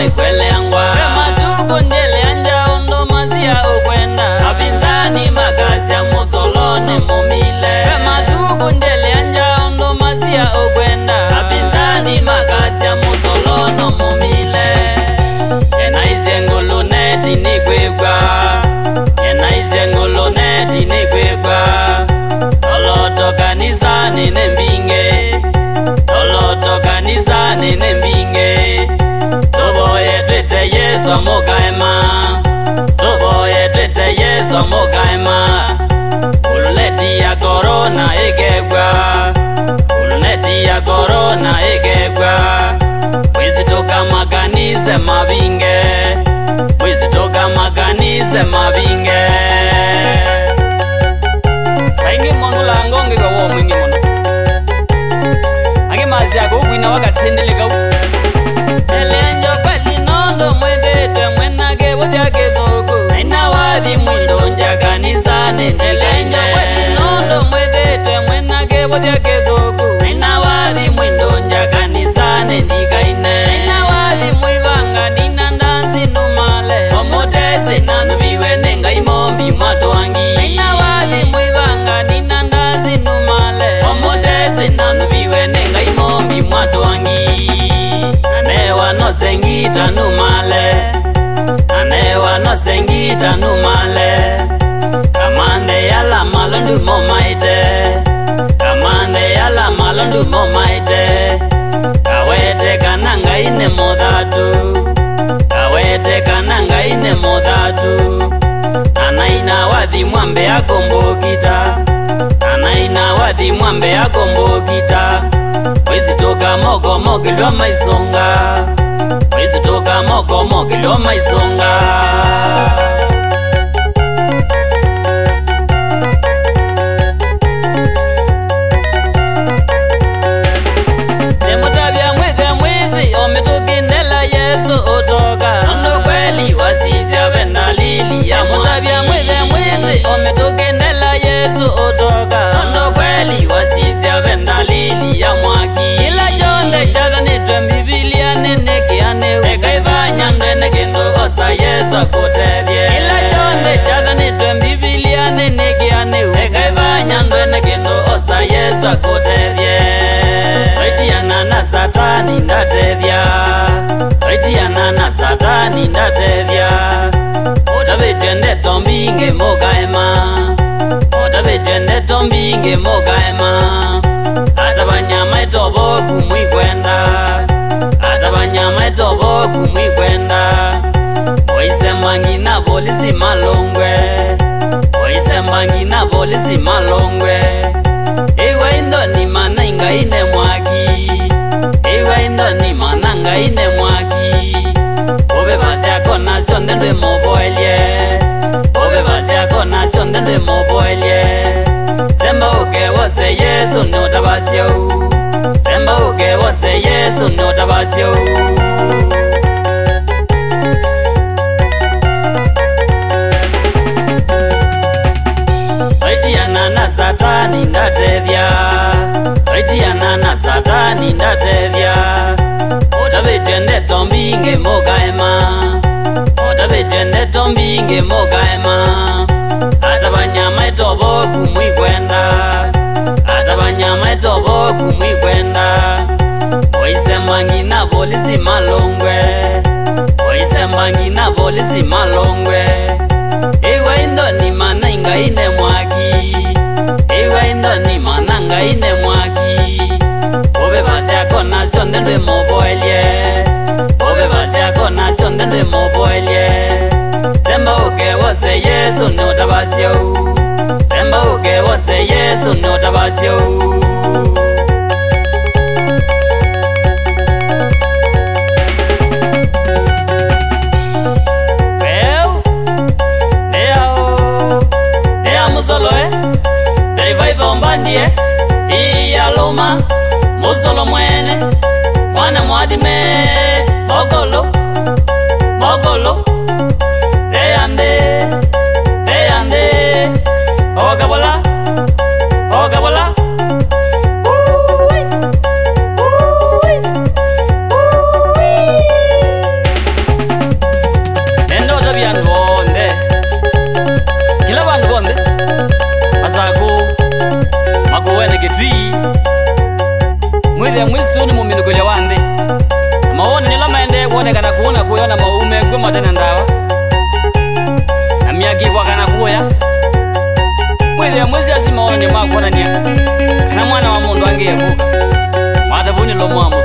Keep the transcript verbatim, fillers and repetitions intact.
mekwele angwa matuko ndele anja ondo mazia ukwenda apinzani makazi ya musolone mumile matuko ndele anja ondo mazia ukwenda apinzani makazi ya musolono mumile ena izengolo neti nikwegwa ena izengolo neti nikwegwa oloto kanisani nembinge oloto kanisani nembinge toboye twete Yesu amukaema toboye twete Yesu amukaema ululeti ya corona egegwa ululeti ya corona egegwa wizi toka makanise mabinge wizi toka makanise mabinge saingi mono la ngonge kwa wo mwingi mono ange mazi yako ukwina wakatendeleka elenjo kweli nondo mwendete mwenage wotyake zoko naina wadhi mwindo nja kanisani elenjo kweli nondo mwendete mwenage wotyake zoko naina wadhi mwindo nja kanisani ndikaine naina wadhi mwivanga dina ndanzi numale omotese nanubiwe nenga imombi matwangi naina wadhi mwivanga dina ndanzi numale omotese nanubiwe nenga imombi matwangi anewa no sengita numale anewa no sengita numale kamande yala malondu momaite kamande yala malondu momaite kawete kananga ine modatu kawete kananga ine modatu anaina wadhi mwambe akombokita anaina wadhi mwambe akombokita wezi toka moko mokilwa maisonga wezi toka moko mokilwa maisonga nemutabia mweze mwezi ometukindela Yesu utoka nondo kweli wasisi avendalili ya mutabia mweze mwezi ometukindela Yesu utoka nondo kweli wasisi avendalili ya mwaki ila jonde chaza nitwe Biblia nene kianeu ekaivanya ndene kendo osa Yesu akutevye ila jonde chaza nitwe Biblia nene kianeu ekaivanya ndene kendo osa Yesu akutevye waitiana na satani ndatevya waitiana na satani ndatevya otabetende tombinge mokaema otabetende tombinge mokaema ata banyama etobo kumwikwenda ata banyama etobo kumwikwenda oise mwangi na polisi malongwe oise mwangi na polisi malongwe ewa indo ni mana inga ine mwaki ewa indo ni mana inga ine mwaki obe basi ako nasyo ndendwe moboelye obe basi ako nasyo ndendwe moboelye semba uke wose Yesu no tabasyo semba uke wose Yesu no tabasyo waitiana na satani ndatevya waitiana na satani ndatevya otabetende tombinge mokaema otabetende tombinge mokaema ata banyama etobo kumwikwenda ata banyama etobo kumwikwenda oise mwangi na polisi malongwe oise mwangi na polisi malongwe ewa indo ni mana inga ine mwaki ewa indo ni mana inga ine mwaki obe basi ako nasyo ndendwe moboelye obe basi ako nasyo ndendwe moboelye semba uke wose Yesu no tabasyo semba uke wose Yesu no tabasyo well leo leo musolo eh revival mbandie iya loma musolo mwene mwana mwadime bogolo bogolo deyande deyande hoga bola hoga bola uy uy uy ke buka mata buni lo mwa